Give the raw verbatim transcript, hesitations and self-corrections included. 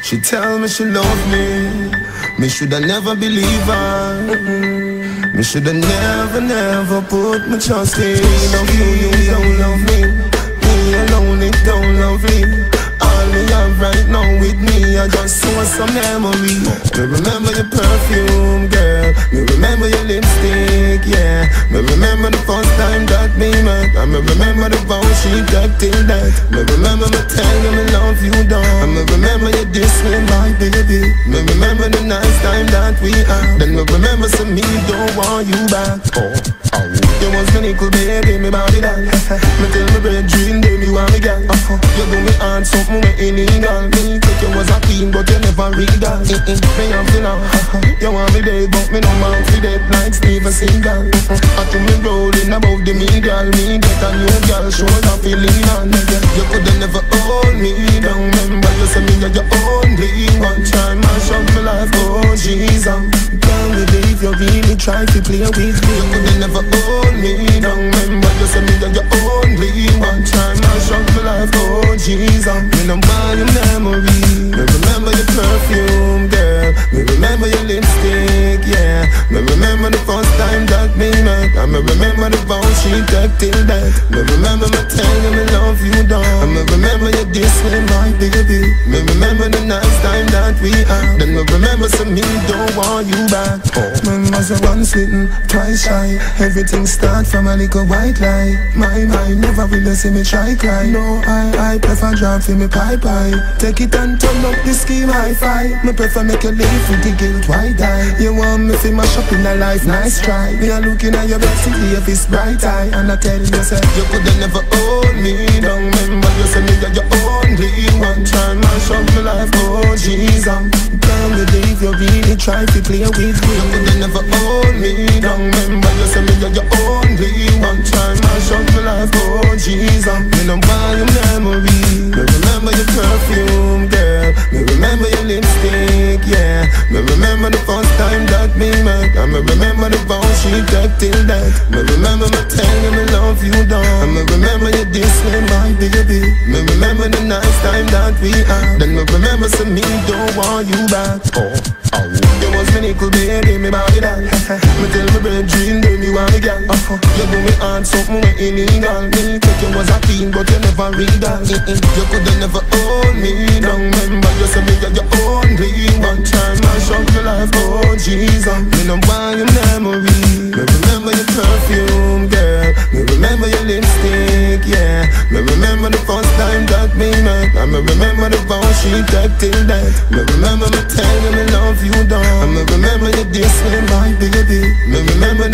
She tell me she love me, me shoulda never believe her. Mm-mm. Me shoulda never, never put my trust in. Love you, you don't love me. Me alone, it don't love me. All me have right now with me, I just saw some memory. Me remember your perfume, girl. Me remember your lipstick, yeah. Me remember the first time that we met. I me remember the vow she kept till that. Me remember me tell you me love you down. I me remember you diss me, my baby. Me remember the nice time that we had. Then me remember some me don't want you back. Oh, oh. You was my little baby, me body doll. Me tell me bread dream, baby, you want me girl. Uh-huh. You do me hard, something me illegal. Me think you was a queen, but you never regal. Mm-mm. Me have to know. Uh-huh. You want me dead, but me no man for dead like Steven Seagal. Uh-huh. I to me rolling above the me girl. Me get a new girl, shoulder feeling on. You coulda never hold me down. Remember you said me you're your only one. Try mash up my life, oh Jesus. Can't believe you really try to play with me. You coulda never hold me down. Remember you said me you're your only one. Try mash up my life, oh Jesus. Me no buy your memory. Me remember your perfume, girl. Me remember your lipstick, yeah. Me remember the first time that we met. I me remember the vow she took till that. Me remember me tell you me love you down. I me remember you diss me, my baby. Me remember the nice time that we had. Then me remember some me don't want you back. Oh. Me was a once smitten, twice shy. Everything start from a little white lie. My mind never really see me try cry. No, I, I prefer drop for me pie pie. Take it and turn up the scheme hi-fi. Me prefer make you live with the guilt, why die? You want me fi mash up in a life, nice try. Me a looking at your best if it's bright eye. And I tell you say, you coulda never hold me down. Remember you say me you're your only one. Try mash up my life, oh Jesus. Can't believe you really try to play with me. You coulda never hold me down. Remember you say me you're your only one. Try mash up my life, oh Jesus. Me no buy your memory. Me remember your perfume, girl. Me remember your lipstick, yeah. Me remember the first time that we met. I me remember the vow she took till that. Me remember me tell you me love you down. I me remember you diss me, my baby. Me remember the nice time that we had. Then me remember some me don't want you back. Oh, oh. You was my little baby, me body doll. Me tell me bread dream, baby, you want me girl. Uh-huh. You do me hard, something me illegal. Me think you was a queen, but you never regal. Mm-mm. You coulda never hold me down. Remember you said me you're your only one. Time mash up your life, oh Jesus. Me no buy your memory. Me remember your perfume, girl. Me remember your lipstick, yeah. Me remember the first time that we met. I me remember the vow she took till that. Me remember me tell you me love you down. I me remember you diss me, my baby. Me remember